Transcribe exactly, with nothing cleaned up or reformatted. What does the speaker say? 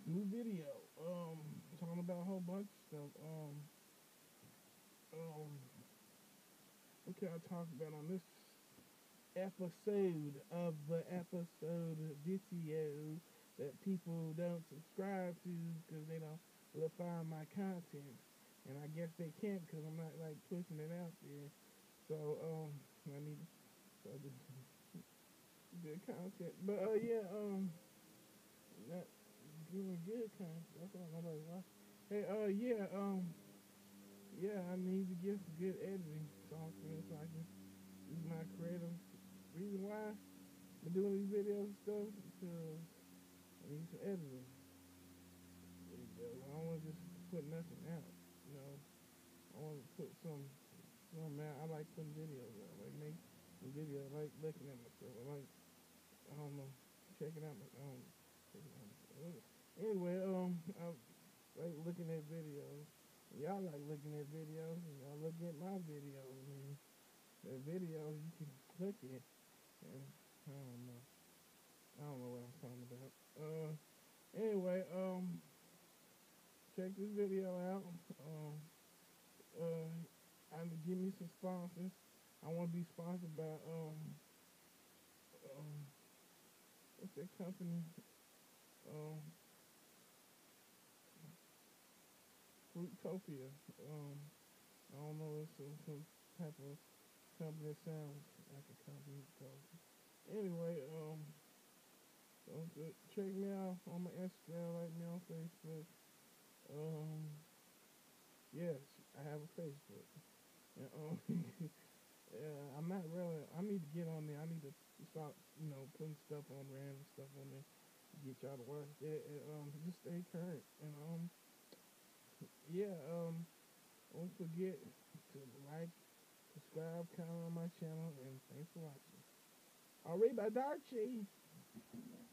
new video. Um, talking about a whole bunch of stuff. Um, um, what can I talk about on this episode of the episode video that people don't subscribe to because they don't will find my content, and I guess they can't because I'm not like pushing it out there. So um, I need so this good content, but uh yeah um, not doing good content. That's why nobody watch. Hey uh yeah um yeah I need to get some good editing software so I can use my creative reason why I'm doing these videos and stuff because I need some editing. I don't want to just put nothing out. You know, I want to put some some out. I like putting videos out. Like make some videos. I like looking at myself. I like I don't know checking out my um checking out myself. Anyway, um I like looking at videos. Y'all like looking at videos and y'all look at my videos. I mean, the videos you can look at and I don't know. I don't know what I'm talking about. Uh, anyway, um, check this video out. Um, uh, and give me some sponsors. I want to be sponsored by um, um, what's that company? Um, Fruitopia. Um, I don't know. It's some, some type of company that sounds like a company. Anyway, um, don't check me out on my Instagram, like me on Facebook. Um, yes, I have a Facebook. And, um, yeah, I'm not really. I need to get on there. I need to start, you know, putting stuff on random stuff on there. Get y'all to work. It, it, um, just stay current. And um, yeah. Um, don't forget to like, subscribe, comment on my channel, and thanks for watching. Arriba Darchi.